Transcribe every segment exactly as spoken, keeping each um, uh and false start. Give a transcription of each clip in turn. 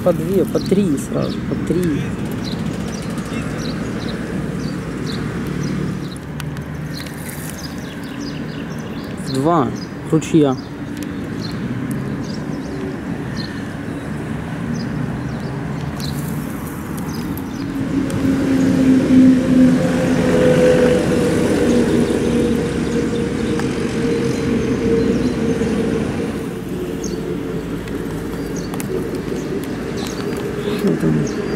по две, по три сразу, по три. Два ручья. Что там?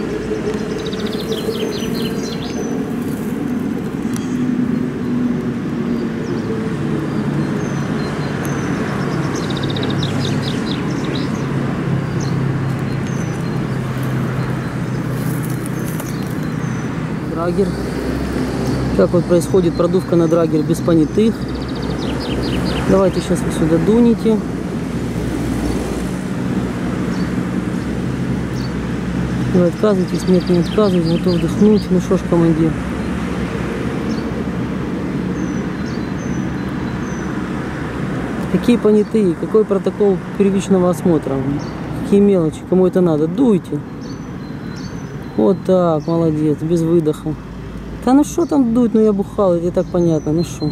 Драгер. Как вот происходит продувка на драгер без понятых. Давайте сейчас вы сюда дунете. Вы отказываетесь? Нет, не отказываюсь. Готов вдохнуть. Ну что ж, командир. Какие понятые? Какой протокол первичного осмотра? Какие мелочи? Кому это надо? Дуйте. Вот так, молодец, без выдоха. Да ну что там дуть? Ну я бухал, это и так понятно. Ну что?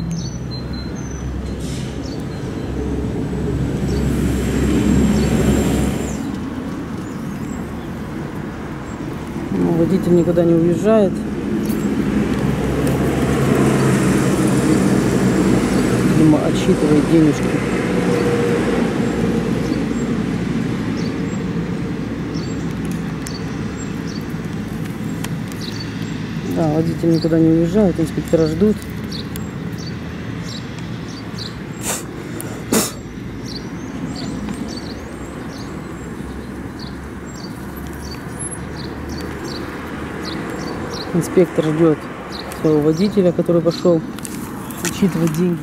Ну, водитель никуда не уезжает. Видимо, отсчитывает денежки. Да, водитель никуда не уезжает, инспектора ждут. Инспектор ждет своего водителя, который пошел учитывать деньги.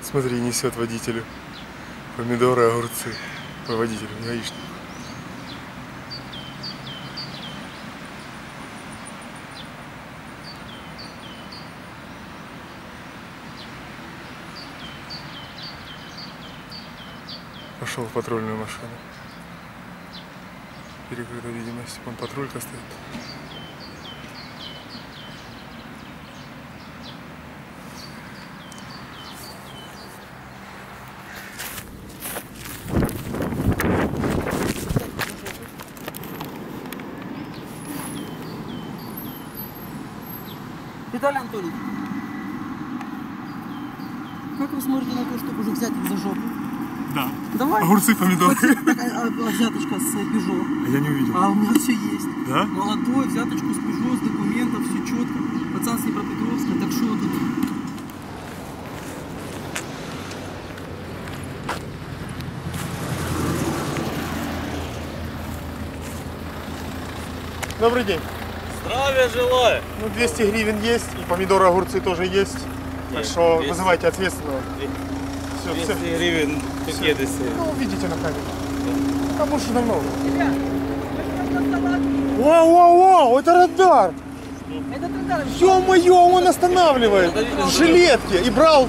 Смотри, несет водителю помидоры, огурцы. Ой, водителю, гаишник. Пошел в патрульную машину. Перекрыта видимость. Вон патрулька стоит. Виталий Анатольевич, как вы смотрите на то, чтобы уже взять их за жопу? Да. Давай. Огурцы, помидоры. Такая а, взяточка с Peugeot. А я не увидел. А у меня все есть. Да? Молодой, взяточку с Peugeot, с документов, все четко. Пацан с Днепропетровска, так что тут? Добрый день. Здравия желаю. Ну, двести гривен есть, и помидоры, огурцы тоже есть. Так Есть, что есть. вызывайте ответственного. Все, двести все. гривен пакеты. Ну, видите на камере. Кому же намного? Вау-вау-вау, это радар! Это радар. Ё-моё, он останавливает в жилетке и брал.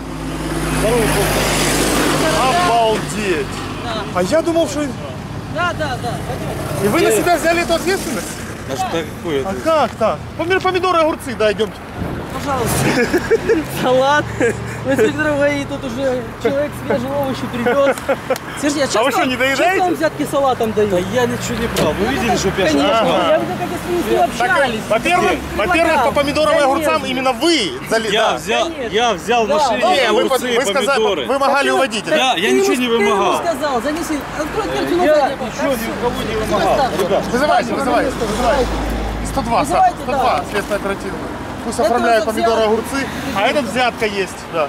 Обалдеть! А я думал, что... Да, да, да. И вы на себя взяли эту ответственность? А что такое? А как так? Помидоры, помидоры, огурцы, да, идемте. Пожалуйста. Салат. Инспектор ГАИ тут уже человек свежие овощи привез. Скажите, а, А вы что, не доедаете? Честно вам взятки салатом дают? Да я ничего не брал. Вы видели, что я Конечно, Ага. я видел, как если с ним общались. Во-первых, во-первых, по помидорам и огурцам Конечно. именно вы зали... Я да. взял, Конечно. я взял в Да, машине да. Не, вы, огурцы и вы сказали, помидоры. вымогали у водителя. Я- я Ты ничего ему- не ты ему вымогал. сказал, занеси, открой дверцу на Я заднюю. ничего ни у кого не вымогал. Ребят, вызывайте, вызывайте, вызывайте. сто два, Вызывайте, сто два, да. следственная оперативная. Пусть Это оформляют за помидоры, взятку. огурцы, а этот взятка есть, да.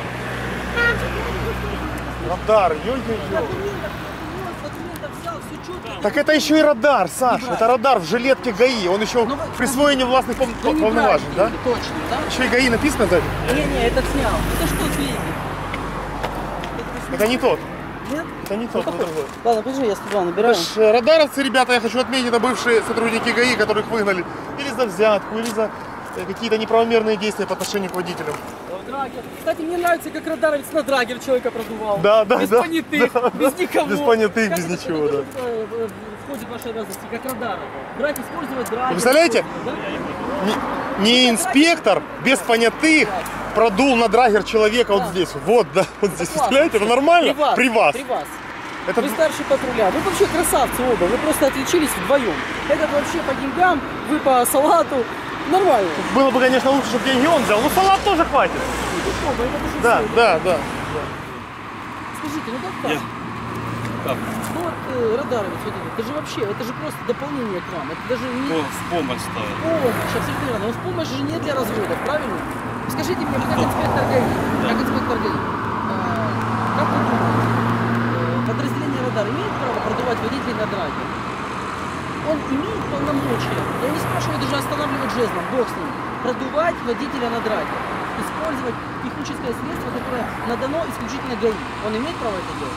Радар, ё-ё-ё. Так это еще и радар, Саша, это радар в жилетке ГАИ, он еще Ну, вы- присвоение властных пол- Вы не полноважий, да? брали деньги, точно, да? Еще и ГАИ написано сзади? Не-не, этот снял. Это что, деньги? Это не тот, Нет? это не тот, это другой. Ладно, подожди, я сто два набираю. Это ж радаровцы, ребята, я хочу отметить, это бывшие сотрудники ГАИ, которых выгнали или за взятку, или за э, какие-то неправомерные действия по отношению к водителям. Драгер. Кстати, мне нравится, как радаровец на драгер человека продувал. Да, да, без да. понятых, Да. без никого. Без понятых, Как без это- ничего, это да. тоже, э, входит в ваши обязанности, как радар. Брать, использовать драгер. Вы представляете? Да? Не, не инспектор без понятых продул на драгер человека вот Да. здесь. Вот, да, вот здесь. классно. Представляете, это нормально? При вас. При вас. При вас. Это Вы старший патруля. Вы вообще красавцы оба. Вы просто отличились вдвоем. Этот вообще по деньгам, вы по салату. Нормально. было бы, конечно, лучше, чтобы деньги он взял. Но салат тоже хватит. Оба, это же Да, все. да, да. Скажите, ну как так? Я- Как? Ну вот э, радаровец, вот это, это же вообще, это же просто дополнение к вам. Это даже не Кто в помощь ставит? помощь, абсолютно верно. Но в помощь же не для разводов, правильно? Скажите мне, вы как инспектор ГАИ, как инспектор ГАИ, э, как вы думаете, э, подразделение радар имеет право продувать водителей на драге? Он имеет полномочия, я не спрашиваю даже останавливать жезлом, бог с ним, продувать водителя на драге, использовать техническое средство, которое надано исключительно ГАИ. Он имеет право это делать?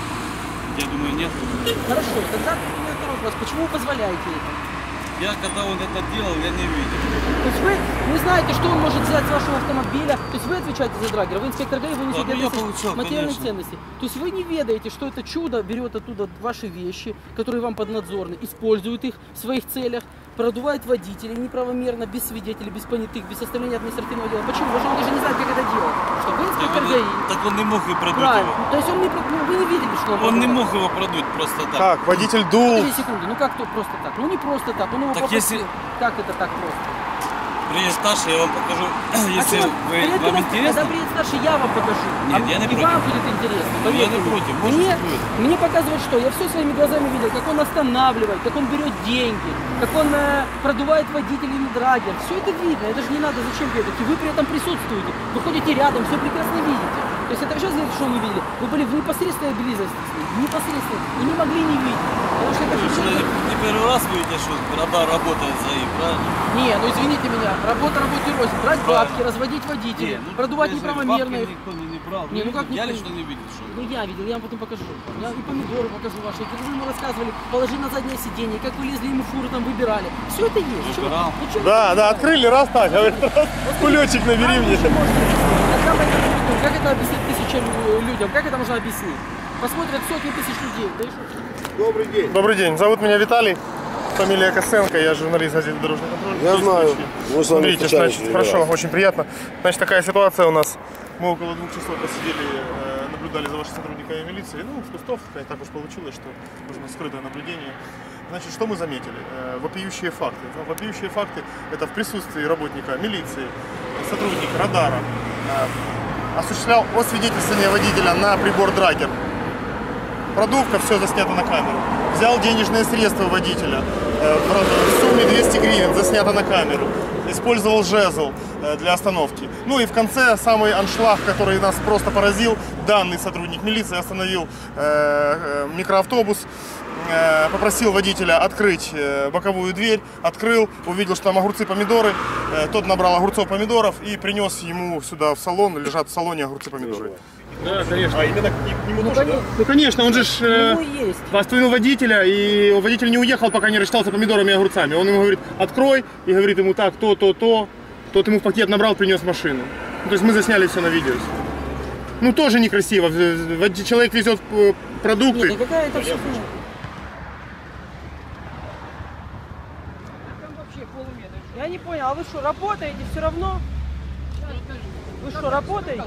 Я думаю, нет. Хорошо, тогда у меня второй вопрос. Почему вы позволяете это? Я когда он это делал, я не видел. То есть вы не знаете, что он может взять с вашего автомобиля, то есть вы отвечаете за драгер, вы инспектор ГАИ, вы несете Да, ну я ответственность получал, материальной конечно. ценности. То есть вы не ведаете, что это чудо берет оттуда ваши вещи, которые вам поднадзорны, использует их в своих целях, продувает водителей неправомерно, без свидетелей, без понятых, без составления административного дела. Почему? Потому что он даже не знает, как это делать. Что вы Так инспектор он, ГАИ. так он не мог и продуть Правильно. его. То есть он не, про- ну, вы не видели, что он Он не продувает. мог его продуть просто так. Так, водитель дул. Подожди секунду, ну как тут просто так? Ну не просто так, он его Так попросил. если- Как это так просто? Приедет старший, я вам покажу, если А что, вы, приедет вам когда- интересно. Когда приедет старший, я вам покажу. Нет, А я не и против. вам будет интересно. Я не поверьте мне. против, может, Мне, будет. мне показывают что? Я все своими глазами видел, как он останавливает, как он берет деньги, как он э, продувает водителей на драгер. Все это видно, это же не надо зачем бегать. И вы при этом присутствуете, вы ходите рядом, все прекрасно видите. То есть это вы сейчас говорите, что вы не видели. Вы были в непосредственной близости с ним, непосредственно, и не могли не видеть. Потому что это Вы же же не, человек- не первый раз видите, что радар работает за их, правильно? Не, ну извините меня, Работа работе рознь. Брать бабки, разводить Не, водителей, ну, продувать я же неправомерно бабки их. никто не, не брал. Не, ну как Я никто? лично не видел, что. Ну я видел, я вам потом покажу. Я и помидоры покажу ваши. Вы ему рассказывали, положи на заднее сиденье, как вы лезли ему фуру там выбирали. Все это есть. Чего- Выбирал. ну, чего вы Да, да, выбираете? открыли, раз так, говорит, раз, кулечек набери Как мне. лучше можно объяснить? Когда мы это придумали, как это объяснить тысячам э, людям? Как это можно объяснить? Посмотрят сотни тысяч людей. Да и что? Добрый день. Добрый день. Зовут меня Виталий. Фамилия Косенко, я журналист газеты «Дорожный контроль». Я Есть знаю. случаи. Мы с вами Смотрите, встречались значит, не хорошо, раз. очень приятно. Значит, такая ситуация у нас. Мы около двух часов посидели, э, наблюдали за вашими сотрудниками милиции. Ну, с кустов, так уж получилось, что нужно скрытое наблюдение. Значит, что мы заметили? Э, Вопиющие факты. Вопиющие факты – это в присутствии работника милиции, сотрудник радара, э, осуществлял освидетельствование водителя на прибор драгер. Продувка, все заснято на камеру. Взял денежные средства водителя э, в сумме двести гривен, заснято на камеру. Использовал жезл э, для остановки. Ну и в конце самый аншлаг, который нас просто поразил. Данный сотрудник милиции остановил э, э, микроавтобус, э, попросил водителя открыть э, боковую дверь, открыл, увидел, что там огурцы, помидоры. Э, тот набрал огурцов, помидоров и принес ему сюда в салон, лежат в салоне огурцы, помидоры. Да, конечно. А именно к нему Ну, тоже, конечно. да? Ну, конечно, он же ж, э, Ну, есть. остановил водителя, и водитель не уехал, пока не рассчитался помидорами и огурцами. Он ему говорит, открой, и говорит ему так, то, то, то. Тот ему в пакет набрал, принес машину. Ну, то есть мы засняли все на видео. Ну, тоже некрасиво. Вод- Человек везет э, продукты. Нет, да какая это все хуйня? Там вообще полуметр. Я не понял, а вы что, работаете все равно? Вы что, работаете?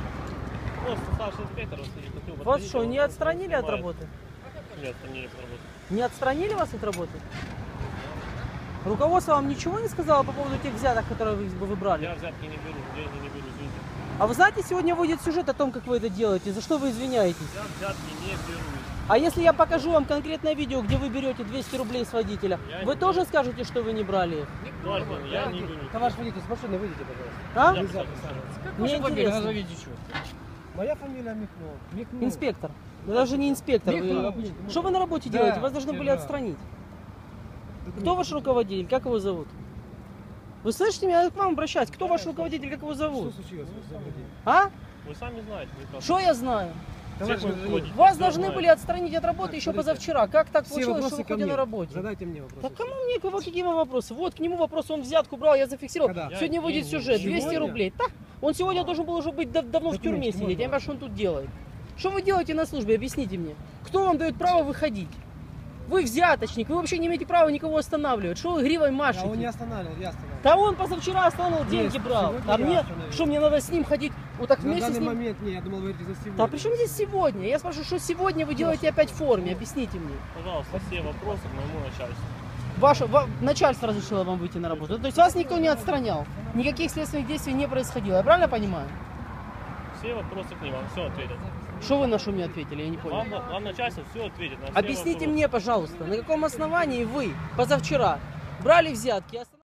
Вас что, не отстранили от работы? Не отстранили от работы. Не отстранили вас от работы? Руководство вам ничего не сказало по поводу тех взяток, которые вы вы брали? Я взятки не беру, деньги не беру, извините. А вы знаете, сегодня выйдет сюжет о том, как вы это делаете, за что вы извиняетесь? Я взятки не беру. А если я покажу вам конкретное видео, где вы берете двести рублей с водителя, Я вы не тоже скажете, что вы не брали их? Только я не беру. Товарищ водитель, с машины выйдите, пожалуйста. А? Я Нельзя писал. писать. Мне интересно. Назовите что. Моя фамилия Михнов. Михнов. Инспектор. Вы даже не инспектор. Вы- Михнов. Что вы на работе Да, делаете? Вас должны были да. отстранить. Кто ваш руководитель? Как его зовут? Вы слышите меня? Я к вам обращаюсь. Кто ваш руководитель? Как его Что зовут? случилось? Заводитель? А? Вы сами знаете. прекрасно. Что я знаю? Товарищ Всех водитель, руководителей, Вас все должны знают. были отстранить от работы еще смотрите. позавчера. Как так все получилось, что вопросы вы ко ходите мне. на работе? Задайте мне вопросы. Да кому мне кого- какие вы вопросы? Вот, к нему вопрос, он взятку брал, я зафиксировал. Когда? Сегодня Я выйдет деньги- сюжет, двести Сегодня? рублей. Так, он сегодня должен был уже быть дав- давно в тюрьме Документики сидеть. Я не можно? понимаю, что он тут делает. Что вы делаете на службе? Объясните мне. Кто вам дает право выходить? Вы взяточник, вы вообще не имеете права никого останавливать. Что вы гривой Я машете? его не останавливал, я останавливал. Да он позавчера остановил, деньги Есть, брал. сегодня А я мне, остановил. что мне надо с ним ходить вот так На вместе с данный ним? момент не, я думал, вы говорите за сегодня. Да при чем здесь сегодня? Я спрашиваю, что сегодня вы делаете опять в форме? Объясните мне. Пожалуйста, все вопросы к моему начальству. Ваше ва- начальство разрешило вам выйти на работу. То есть вас никто не отстранял. Никаких следственных действий не происходило. Я правильно понимаю? Все вопросы к ним, вам все ответят. Что вы на что мне ответили? Я не понял. Вам, вам начальство все ответит на все Объясните вопросы. мне, пожалуйста, на каком основании вы позавчера брали взятки?